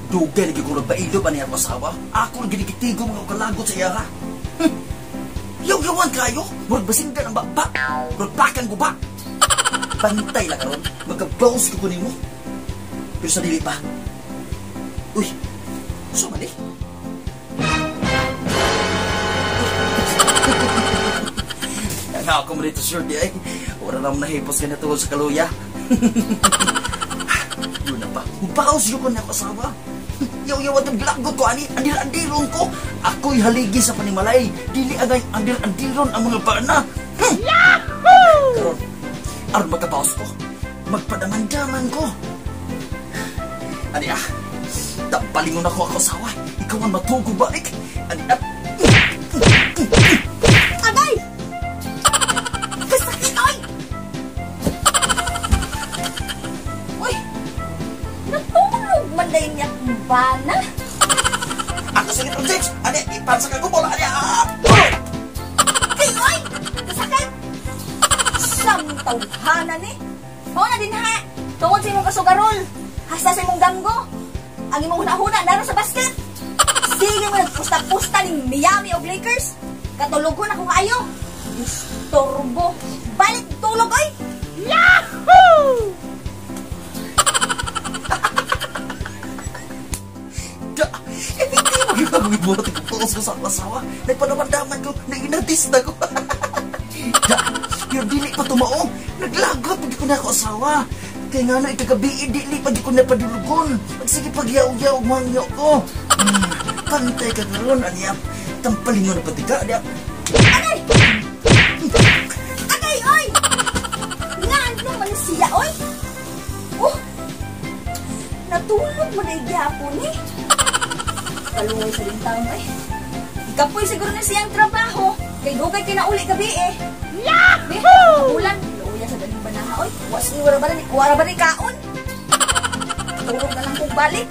Dugay lagi ko nagpaido ba niya ang asawa? Ako nang ginikitigo mga kalagot sa iya ha. Yaw-yawan kayo? Murag basinggan ang baba. Murag bakang guba. Bantay lang karon. Magka-blouse ko kunin mo. Pero sa dili pa. Uy, gusto man eh. Nga ako mo dito sure di ay. Wala naman nahipos ka na sa kaluya. Yun na pa. Ubaos yun ko na asawa. Yaw-yawan ang glagot ko, andir-andiron ko. Ako'y haligi sa panimalay. Dili agay andir-andiron ang mga bana. Yahoo! Karon, aron magkabaos ko. Magpadaman-daman ko. Ani tapalingon ako asawa. Ikaw ang matugo balik. Ani Agay! Kasakit, oy! Uy! Natulog man na yung yakong bana. Ako sige projects. Ani, ipansa ka ko bola. Ani, Hey, oy! Kasakit! Samtawhanan eh. Oo na din ha. Tungod sa imong kasugarol. Hasta sa imong ganggo. Ang imong huna-huna naroon sa basket. Sige mo nagpusta-pusta ng Miami o Lakers. Katulog ko na kung ayaw. Turbo. Balik tulog, oy! Yahoo! Hindi mo yung pag-ibuhat ko po sa asawa. Nagpanamandaman ko, nag-inartista ko. Yung dili pa tumaong. Naglagot, pag ko na ako asawa. Kaya nga na, ikagabi, dili, pag ko na padulugon. Sige, pag-yaw-yaw, mangyo ko. Pantay ka karoon, aniyap. Tampalin mo na patika, aniyap. Agay! Agay, oy! Nga, ano man siya, oy? Oh! Natulog mo na igyapon, eh. Kalungay sa lintang, eh. Ikapoy siguro na siyang trabaho. Kay dugay kinauli gabi, eh. Yahoo! Ulan, luya sa daling banaha, oy. Wara ba ni kaon? Tulog na lang kong balik.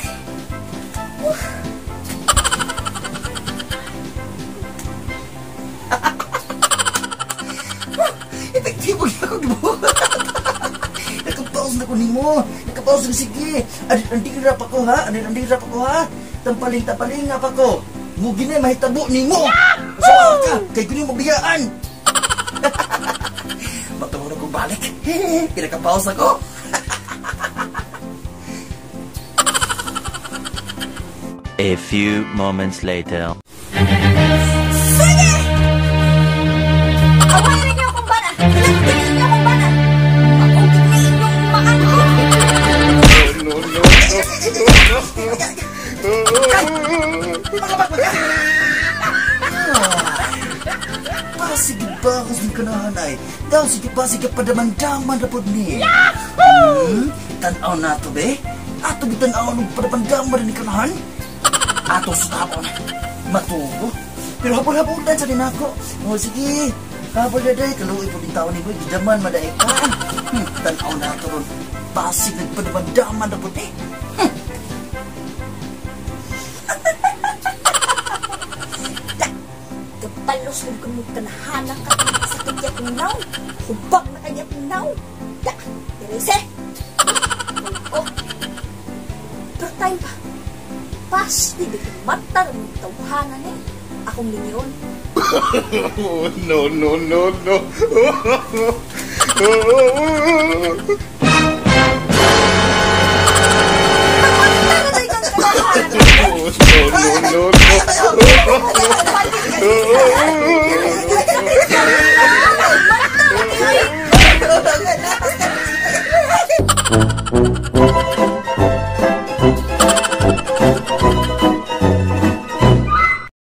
Epektibo yung ako gibuhat. Nakapaus na ko ni mo. Nakapaus na sige. Andirap ako ha. Andirap ako ha. Tampaling nga pa ko. Mugi na mahitabo ni mo. Masawa ka. Kaya ko niyo mabiyaan. Matawag na kong balik. Pinakapaus ako. A few moments later. Sige! Awayin ninyo akong bana! Ilagpilin ninyo akong bana! Ako kiniin yung makan ko! Sige ba ako sa kanahanay? Daw sige pa padamandaman na po ni. Tanaw na ito be? Ato bitanaw ng padamandaman ni kanahan? Ato sa tapon. Matubo. Pero hapon-hapon sa din ako. O sige. Hapon na day. Kaluwi po din tao ni Boy. Gidaman madaig ka. Tanaw na ito ron. Pasig nagpadamandaman na po ni. Kapalos mo kung kanahanan ka. Sakit niya kong naw. Hubak na kanya kong naw. Da! Terese! Oh! Pero time pa. Pasti di ko mata ng tawhanan eh. Akong linyon. No. Pagmata na tayo kang kanahanan. No.